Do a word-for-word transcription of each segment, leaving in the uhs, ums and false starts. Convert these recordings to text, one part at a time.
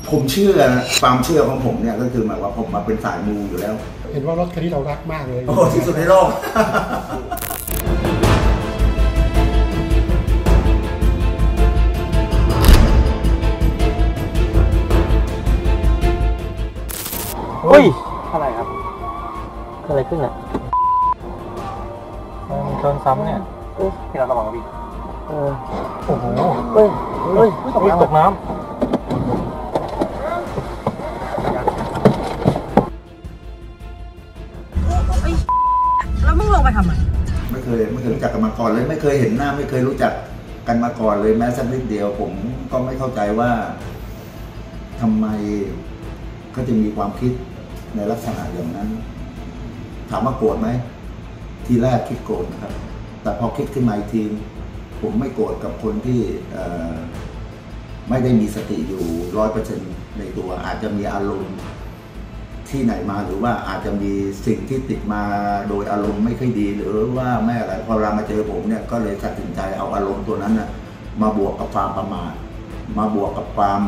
ผมเชื่อความเชื่อของผมเนี่ยก็คือหมายว่าผมมาเป็นสายมูอยู่แล้วเห็นว่ารถคันนี้เรารักมากเลยโอ้ที่สุดในโลกเฮ้ยอะไรครับอะไรขึ้นอ่ะชนซ้ำเนี่ยที่เราระวังวิ่งโอ้โหเฮ้ยเฮ้ยตกน้ำตกน้ำแล้วมึงลงไปทำไมไม่เคยไม่เคยรู้จักกันมาก่อนเลยไม่เคยเห็นหน้าไม่เคยรู้จักกันมาก่อนเลยแม้สักนิดเดียวผมก็ไม่เข้าใจว่าทำไมเขาจะมีความคิดในลักษณะอย่างนั้นถามว่าโกรธไหมทีแรกคิดโกรธนะครับแต่พอคิดขึ้นมาอีกทีผมไม่โกรธกับคนที่ไม่ได้มีสติอยู่ร้อยเปอร์เซ็นต์ในตัวอาจจะมีอารมณ์ที่ไหนมาหรือว่าอาจจะมีสิ่งที่ติดมาโดยอารมณ์ไม่ค่อยดีหรือว่าแม่อะไรพอเรามาเจอผมเนี่ยก็เลยตัดสินใจเอาอารมณ์ตัวนั้นนะมาบวกกับความประมาทมาบวกกับความ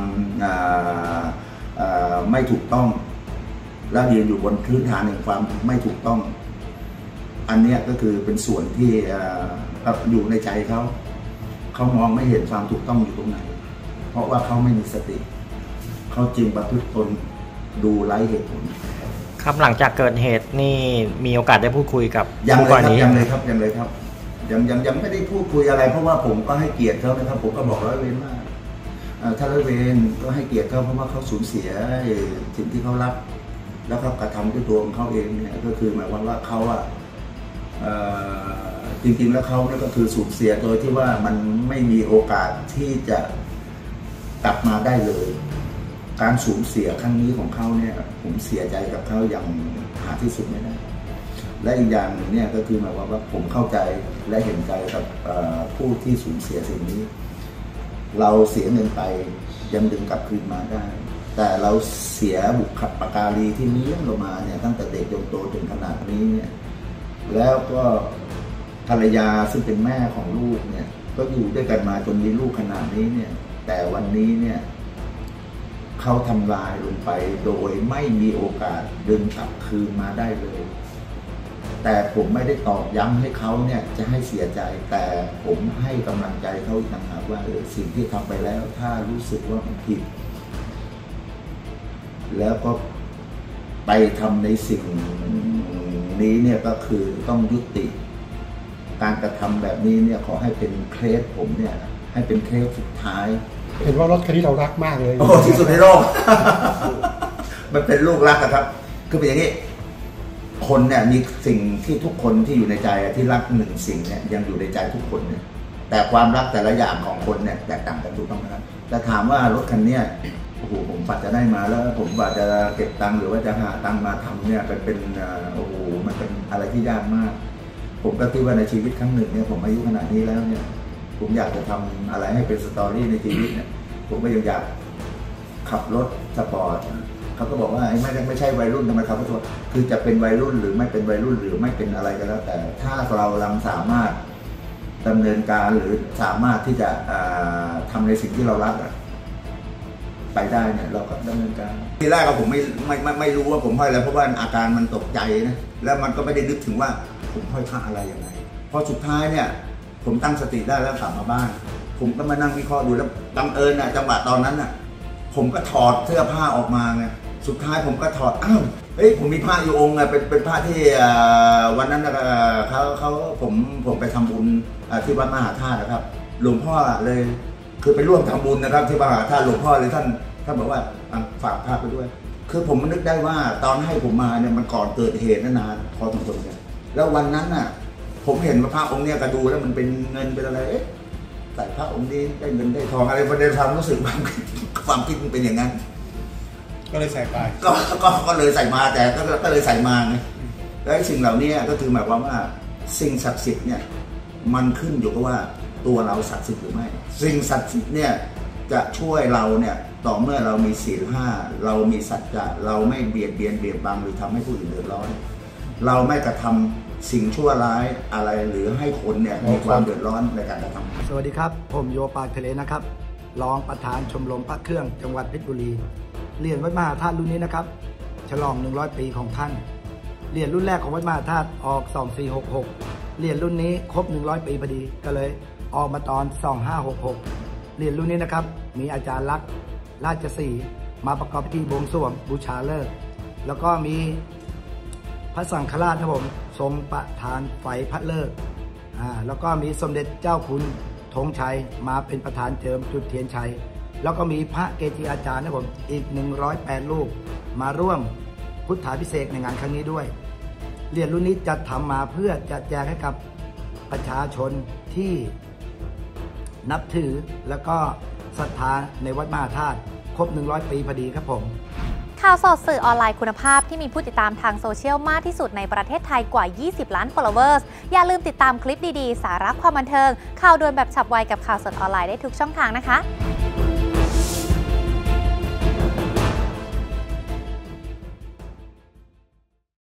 ไม่ถูกต้องและยืนอยู่บนพื้นฐานแห่งความไม่ถูกต้องอันนี้ก็คือเป็นส่วนที่อยู่ในใจเขาเขามองไม่เห็นความถูกต้องอยู่ตรงไหนเพราะว่าเขาไม่มีสติเขาจึงประพฤติตนดูไร้เหตุผลครับหลังจากเกิดเหตุนี่มีโอกาสได้พูดคุยกับยังเลยครับยังเลยครับยังเลยครับยังยังยังไม่ได้พูดคุยอะไรเพราะว่าผมก็ให้เกียรติเขานะครับผมก็บอกร้อยเวรว่าถ้าร้อยเวรก็ให้เกียรติเขาเพราะว่าเขาสูญเสียสิ่งที่เขารักแล้วเขากระทำด้วยตัวของเขาเองเนี่ยก็คือหมายความว่าเขาอะจริงๆแล้วเขาเนี่ยก็คือสูญเสียโดยที่ว่ามันไม่มีโอกาสที่จะกลับมาได้เลยการสูญเสียครั้งนี้ของเขาเนี่ยผมเสียใจกับเขาอย่างหาที่สุดไม่ได้และอีกอย่างหนึ่งเนี่ยก็คือหมายความว่าผมเข้าใจและเห็นใจกับผู้ที่สูญเสียสิ่งนี้เราเสียเงินไปยังดึงกลับคืนมาได้แต่เราเสียบุคคลการีที่เลี้ยงเรามาเนี่ยตั้งแต่เด็กจนโตจนขนาดนี้เนี่ยแล้วก็ภรรยาซึ่งเป็นแม่ของลูกเนี่ยก็อยู่ด้วยกันมาจนมีลูกขนาดนี้เนี่ยแต่วันนี้เนี่ยเขาทำลายลงไปโดยไม่มีโอกาสดึงกลับคืนมาได้เลยแต่ผมไม่ได้ตอกย้ำให้เขาเนี่ยจะให้เสียใจแต่ผมให้กำลังใจเขาต่างหากว่าเออสิ่งที่ทำไปแล้วถ้ารู้สึกว่ามันผิดแล้วก็ไปทำในสิ่งนี้เนี่ยก็คือต้องยุติการกระทำแบบนี้เนี่ยขอให้เป็นเคสผมเนี่ยให้เป็นเคสสุดท้ายเห็นว่ารถคันนี้เรารักมากเลยโอ้ที่สุดในโลก มันเป็นลูกรักอะครับคือเป็นอย่างนี้คนเนี่ยมีสิ่งที่ทุกคนที่อยู่ในใจที่รักหนึ่งสิ่งเนี่ยยังอยู่ในใจทุกคนเนี่ยแต่ความรักแต่ละอย่างของคนเนี่ยแตกต่างกันทุกต้องนะครับแต่ถามว่ารถคันนี้โอ้โหผมฝันจะได้มาแล้วผมว่าจะเก็บตังค์หรือว่าจะหาตังค์มาทำเนี่ยเป็นเป็นโอ้โหมันเป็นอะไรที่ยากมากผมก็คิดว่าในชีวิตครั้งหนึ่งเนี่ยผมอายุขนาดนี้แล้วเนี่ยผมอยากจะทำอะไรให้เป็นสตอรี่ในชีวิตเนี่ยผมก็ยังอยากขับรถสปอร์ตเขาก็บอกว่าไอ้ไม่ไม่ใช่วัยรุ่นทำไมขับรถสปอร์ตคือจะเป็นวัยรุ่นหรือไม่เป็นวัยรุ่นหรือไม่เป็นอะไรก็แล้วแต่ถ้าเราลังสามารถดำเนินการหรือสามารถที่จะทำในสิ่งที่เรารักไปได้เนี่ยเราก็ดำเนินการทีแรกผมไม่ไม่ไม่ไม่รู้ว่าผมห้อยอะไรเพราะว่าอาการมันตกใจนะแล้วมันก็ไม่ได้นึกถึงว่าผมห้อยผ้าอะไรยังไงพอสุดท้ายเนี่ยผมตั้งสติได้แล้วกลับมาบ้านผมก็มานั่งวิเคราะห์ดูแล้วบังเอิญนะจังหวะตอนนั้นน่ะผมก็ถอดเสื้อผ้าออกมาไงสุดท้ายผมก็ถอดอ้าวเฮ้ยผมมีผ้าอยู่องค์ไงเป็นเป็นผ้าที่วันนั้นเขาเขาผมผมไปทำบุญที่วัดมหาธาตุนะครับหลวงพ่อเลยคือไปร่วมทำบุญนะครับที่มหาธาตุหลวงพ่อเลยท่านท่านบอกว่าฝากผ้าไปด้วยคือผมนึกได้ว่าตอนให้ผมมาเนี่ยมันก่อนเกิดเหตุนานพอสมควรเลยแล้ววันนั้นน่ะผมเห็นว่าพระองค์เนี่ยกระดูแล้วมันเป็นเงินเป็นอะไรเอ๊ะใส่พระองค์นี้ได้เงินได้ทองอะไรประเด็นความรู้สึกความความคิดมันเป็นอย่างนั้นก็เลยใส่ไปก็ก็ก็เลยใส่มาแต่ก็ก็เลยใส่มาไงแล้วสิ่งเหล่านี้ก็คือหมายความว่าสิ่งศักดิ์สิทธิ์เนี่ยมันขึ้นอยู่กับว่าตัวเราศักดิ์สิทธิ์หรือไม่สิ่งศักดิ์สิทธิ์เนี่ยจะช่วยเราเนี่ยต่อเมื่อเรามีศีลห้าเรามีสัจจะเราไม่เบียดเบียนเบียดบังหรือทำให้ผู้อื่นเดือดร้อนเราไม่กระทำสิ่งชั่วร้ายอะไรหรือให้คนเนี่ยมีความเดือดร้อนในการกระทำสวัสดีครับผมโยปากทะเลนะครับรองประธานชมรมพระเครื่องจังหวัดเพชรบุรีเหรียญวัดมหาธาตุรุ่นนี้นะครับฉลองหนึ่งร้อยปีของท่านเหรียญรุ่นแรกของวัดมหาธาตุออกสองสี่หกหกเหรียญรุ่นนี้ครบหนึ่งร้อยปีพอดีก็เลยออกมาตอนสองห้าหกหกเหรียญรุ่นนี้นะครับมีอาจารย์ลักษณ์ราชสีห์มาประกอบพิธีบวงสรวงบูชาฤกษ์แล้วก็มีพระสังฆราชนะผมทรงประทานไฟพระฤกษ์อ่าแล้วก็มีสมเด็จเจ้าคุณธงชัยมาเป็นประธานเจิมจุดเทียนชัยแล้วก็มีพระเกจิอาจารย์นะผมอีกหนึ่งร้อยแปดรูปมาร่วมพุทธาภิเษกในงานครั้งนี้ด้วยเหรียญรุ่นนี้จัดทำมาเพื่อจะแจกให้กับประชาชนที่นับถือแล้วก็ศรัทธาในวัดมหาธาตุครบหนึ่งร้อยปีพอดีครับผมข่าวสดสื่อออนไลน์คุณภาพที่มีผู้ติดตามทางโซเชียลมากที่สุดในประเทศไทยกว่ายี่สิบล้าน followers อย่าลืมติดตามคลิปดีๆสาระความบันเทิงข่าวด่วนแบบฉับไวกับข่าวสดออนไลน์ได้ทุกช่องทางนะคะ